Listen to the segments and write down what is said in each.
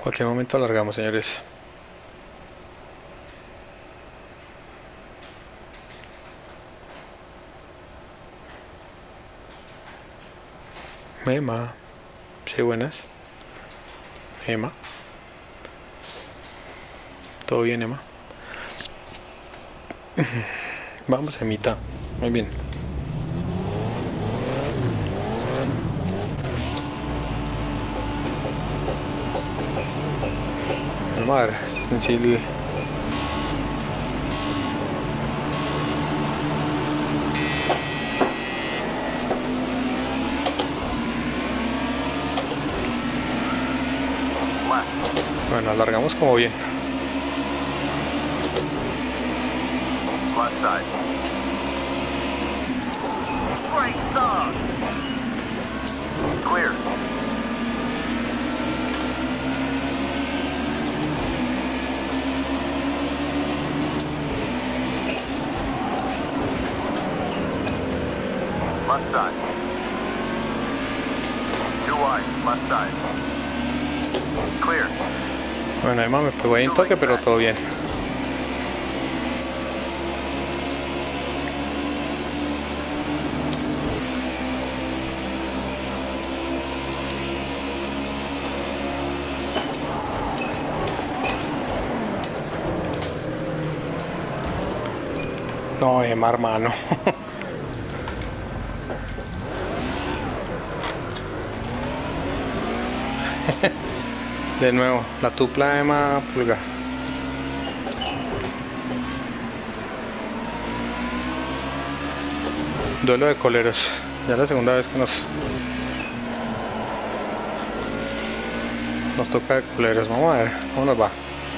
Cualquier momento alargamos, señores. Emma. Sí, buenas. Emma. ¿Todo bien, Emma? Vamos, Emita. Muy bien. Vamos a ver, sensible. Bueno, alargamos como bien. Left side. Great start. Clear. Left side. Too wide. Left side. Clear. Bueno, Emma me pegó ahí un toque, pero todo bien. No, Emma, hermano. De nuevo, la tupla Emma Pulga. Duelo de coleros. Ya es la segunda vez que nos toca de coleros. Vamos a ver cómo nos va.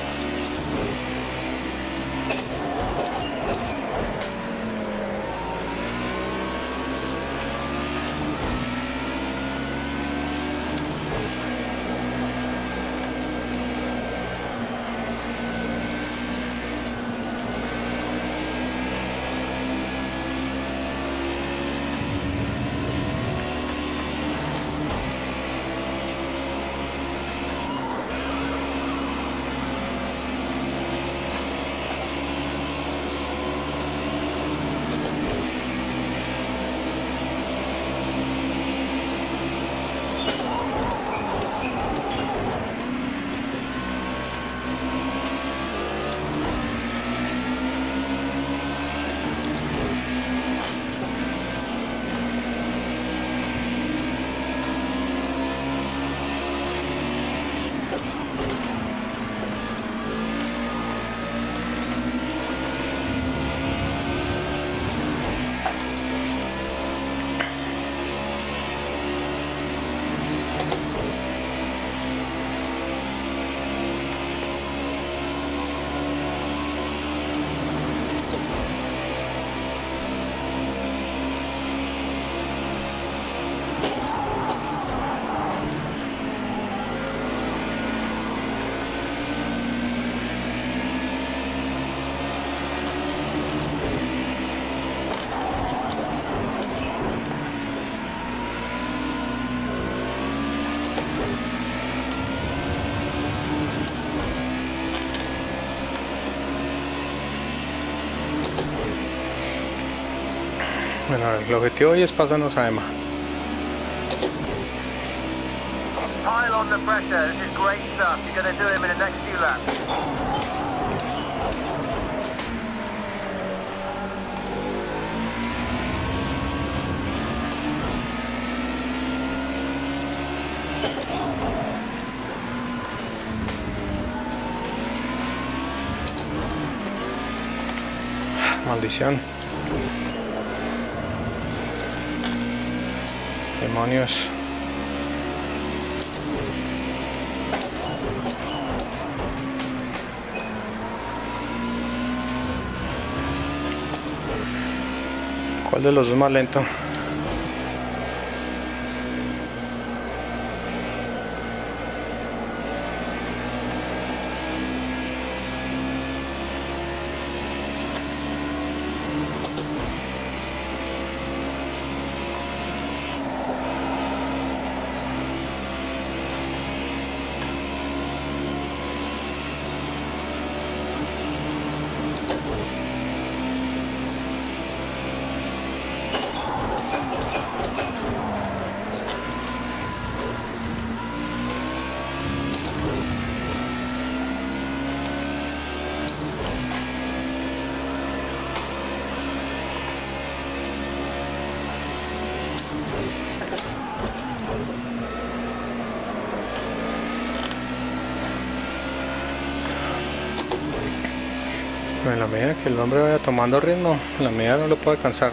Bueno, a ver, el objetivo hoy es pasarnos a Emma. Pile on the pressure. This is great stuff. You're going to do him in the next few laps. Maldición. Demonios. ¿Cuál de los dos más lento? En la medida que el hombre vaya tomando ritmo, en la medida no lo puede cansar.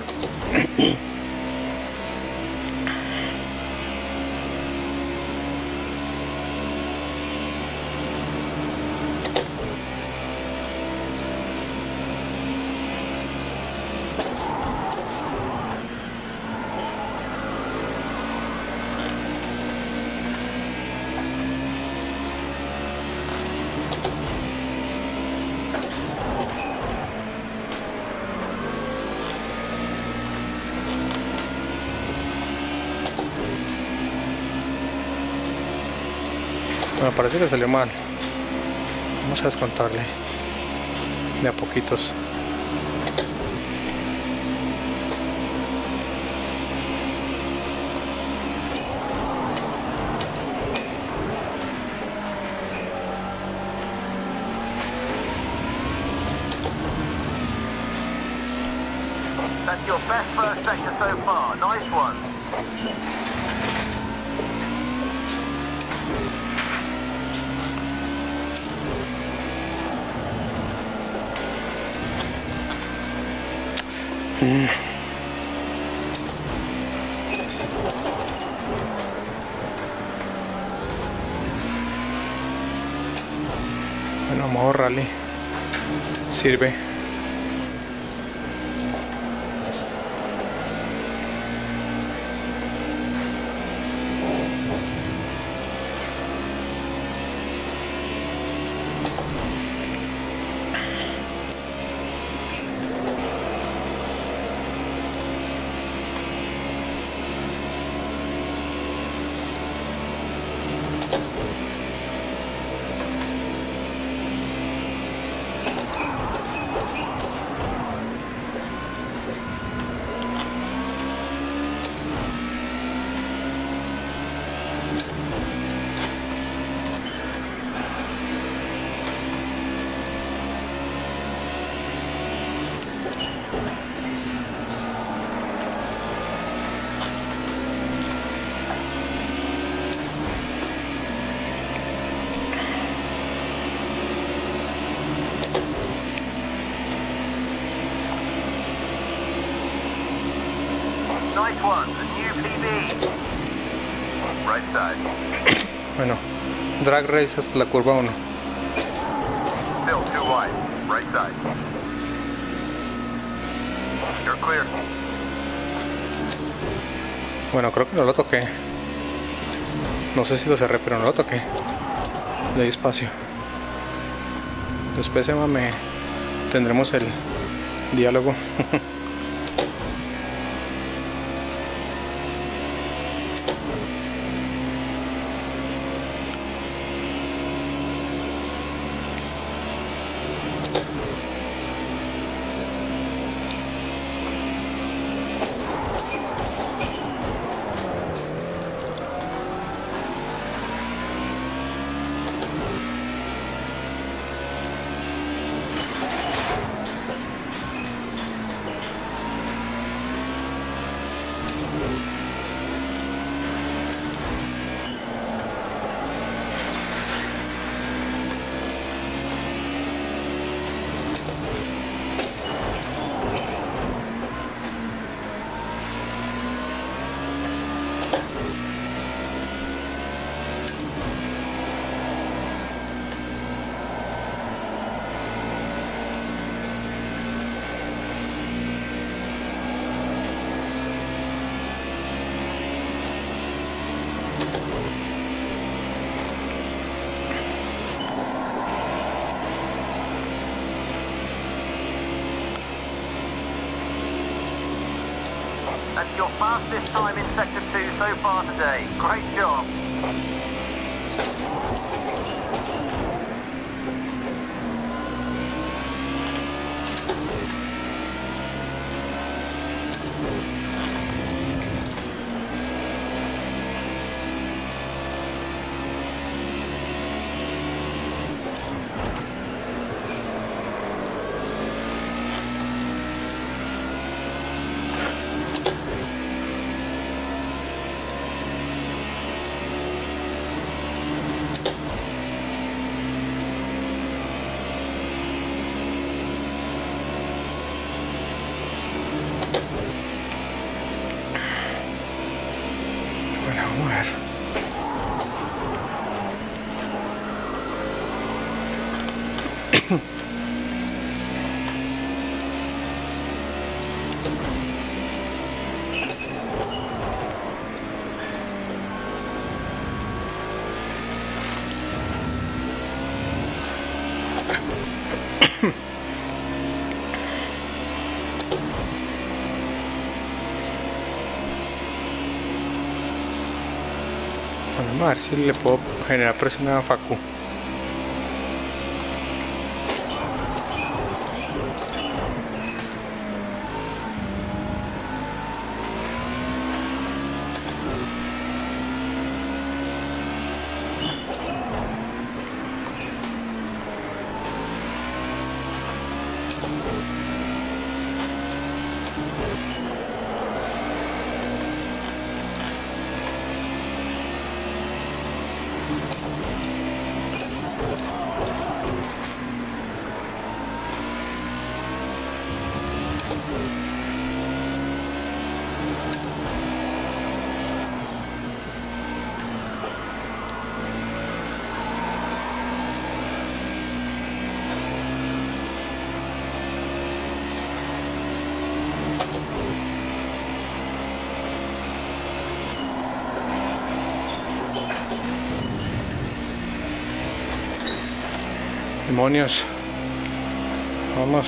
Me parece que salió mal. Vamos a descontarle de a poquitos. That's your best first sector so far. Nice one. Bueno, modo rally sirve. Nice one. A new PB. Right side. Bueno, drag race hasta la curva 1. Still too wide. Right side. You're clear. Bueno, creo que no lo toqué. No sé si lo cerré, pero no lo toqué. Le di espacio. Después, me tendremos el diálogo. That's your fastest time in Sector 2 so far today. Great job. Vamos a ver. Vamos a ver si le puedo generar presión a Facu. Demonios. Vamos.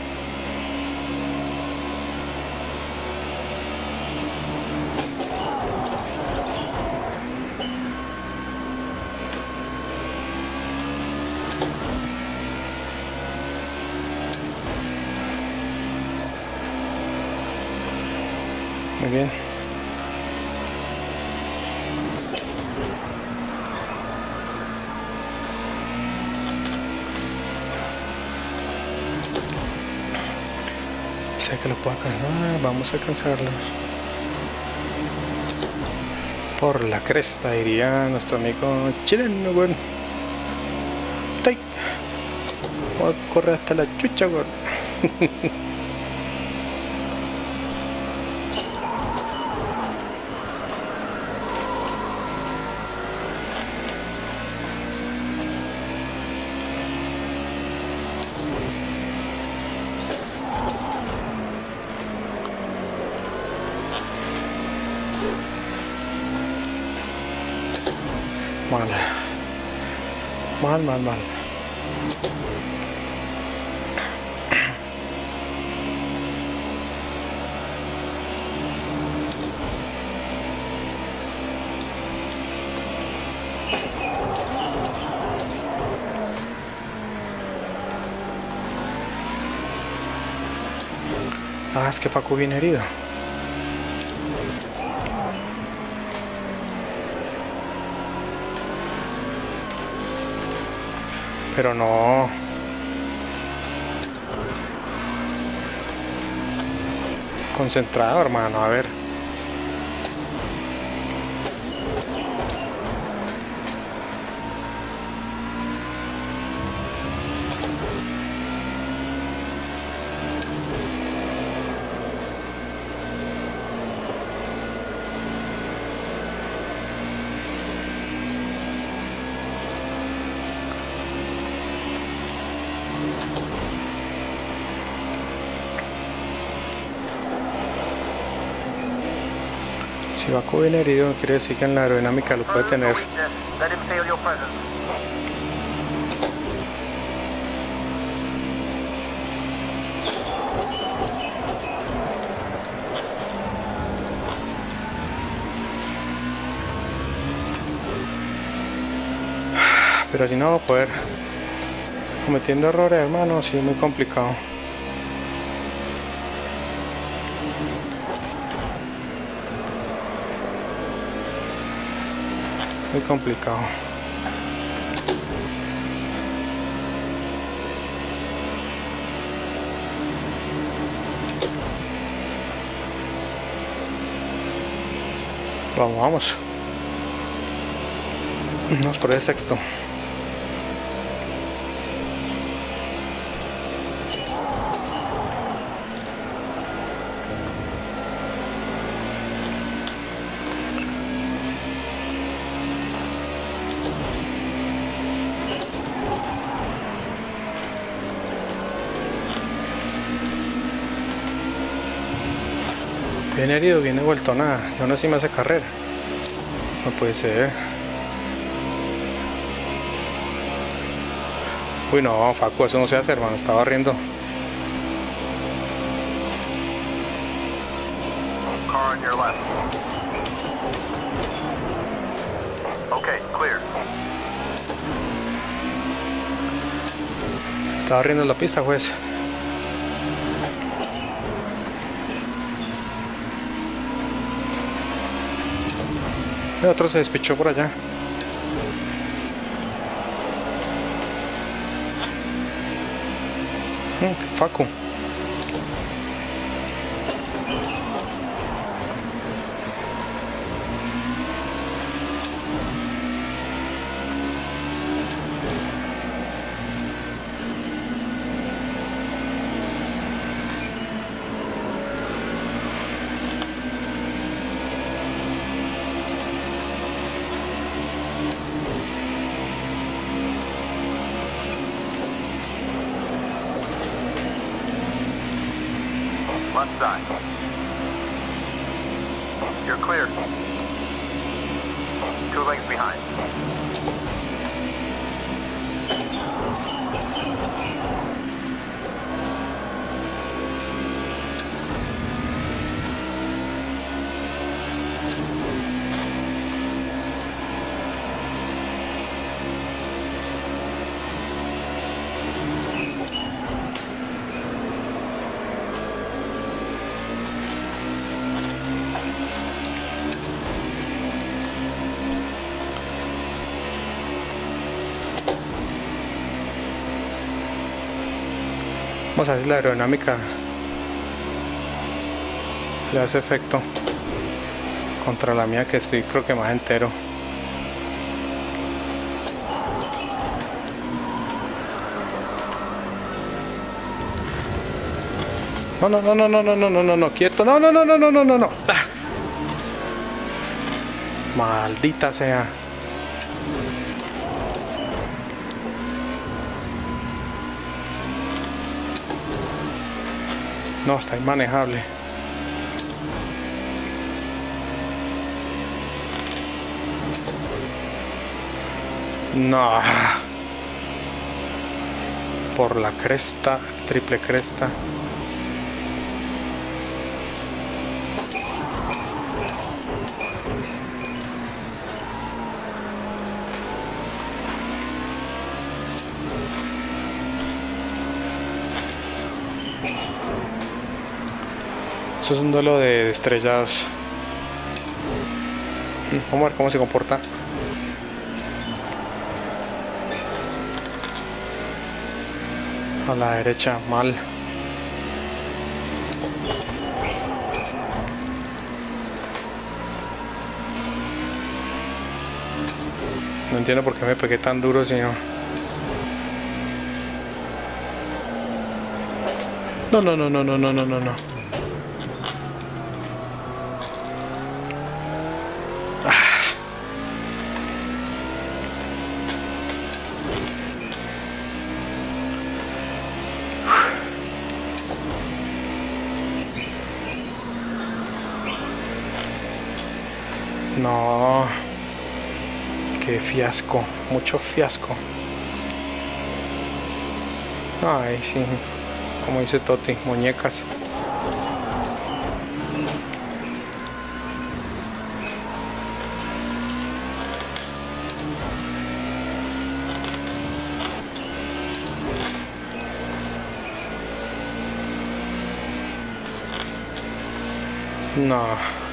Muy bien. Sé que lo puedo alcanzar. Vamos a alcanzarlo. Por la cresta, diría nuestro amigo chileno, güey. ¡Tay! Voy a correr hasta la chucha, güey. Mal. Ah, es que Facu viene herido. Pero no. Concentrado, hermano, a ver. Si Facu viene herido, quiere decir que en la aerodinámica lo puede tener. Let him feel your presence. Pero así no va a poder. Cometiendo errores, hermano, sí, muy complicado. Muy complicado. Vamos. Vamos por el sexto. Viene herido, viene vuelto nada. Y aún así me hace carrera. No puede ser. Uy, no, Facu, eso no se hace, hermano. Estaba riendo. Car on your left. Okay, clear. Estaba riendo en la pista, juez. El otro se despichó por allá. Facu. Left side. You're clear. 2 lanes behind. Vamos a ver si la aerodinámica le hace efecto contra la mía, que estoy creo que más entero. No, no, no, no, no, no, no, no, no, no, quieto, no, no, no, no, no, no, no, no. Ah. Maldita sea. No, está inmanejable. No. Por la cresta, triple cresta. Eso es un duelo de estrellados. Vamos a ver cómo se comporta. A la derecha, mal. No entiendo por qué me pegué tan duro, señor. No, no, no, no, no, no, no, no, no. No, qué fiasco, mucho fiasco. Ay, sí, como dice Toti, muñecas. No.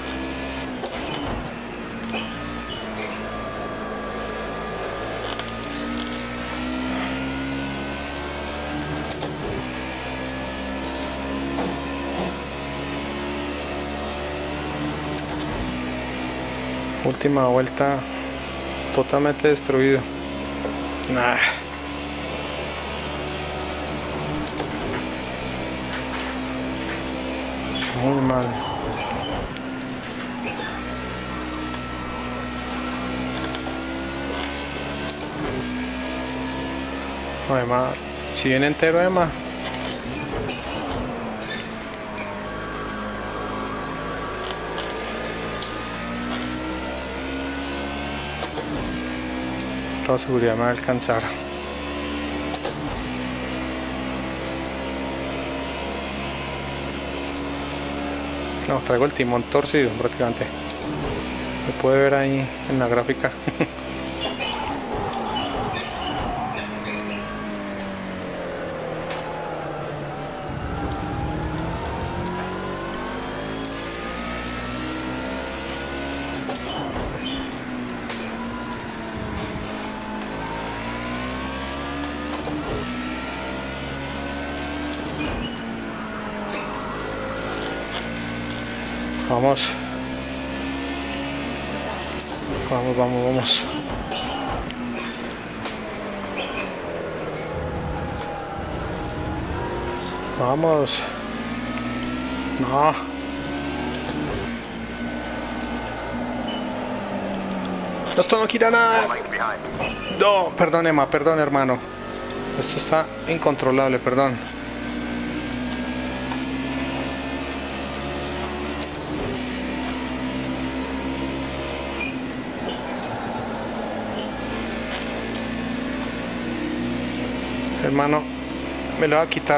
Última vuelta totalmente destruido. Nah. Muy mal. Además, si viene entero, además. Toda seguridad me va a alcanzar. No, traigo el timón torcido prácticamente. Se puede ver ahí en la gráfica. Vamos. Vamos, vamos, vamos. Vamos. No. Esto no quita nada. No, perdón, Emma, perdón, hermano. Esto está incontrolable, perdón. Hermano, me lo va a quitar.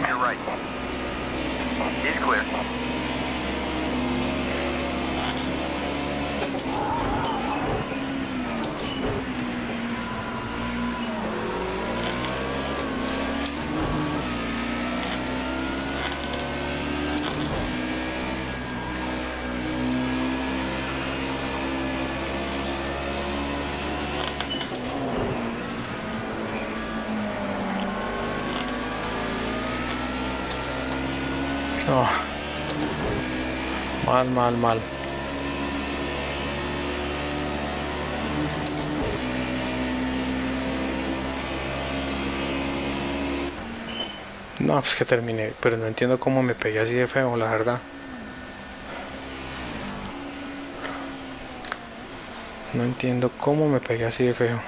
No. Mal, mal, mal. No, pues que terminé, pero no entiendo cómo me pegué así de feo, la verdad. No entiendo cómo me pegué así de feo.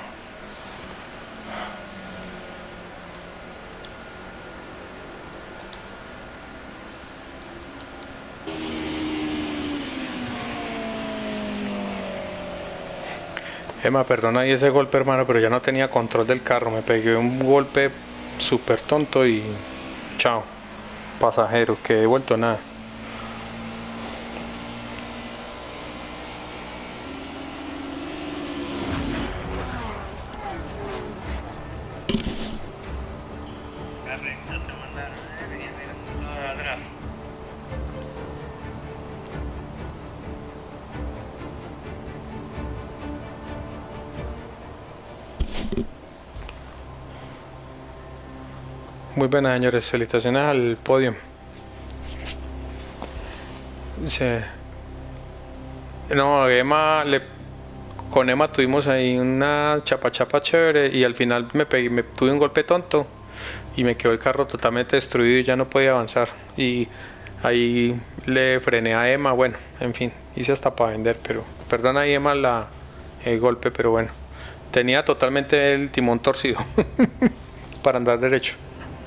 Emma, perdona ahí ese golpe, hermano, pero ya no tenía control del carro. Me pegué un golpe súper tonto y chao. Pasajero, que he vuelto nada. La recta se mandaron, venía mirando todo de atrás. Muy buenas, señores. Felicitaciones al podio. No, con Emma tuvimos ahí una chapa chévere y al final me tuve un golpe tonto y me quedó el carro totalmente destruido y ya no podía avanzar. Y ahí le frené a Emma, bueno, en fin, hice hasta para vender, pero perdona ahí Emma el golpe, pero bueno, tenía totalmente el timón torcido para andar derecho.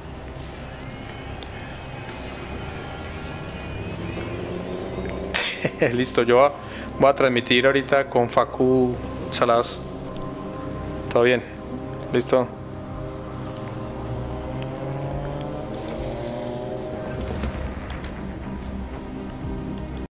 Listo, yo voy a transmitir ahorita con Facu Salados. Todo bien, listo.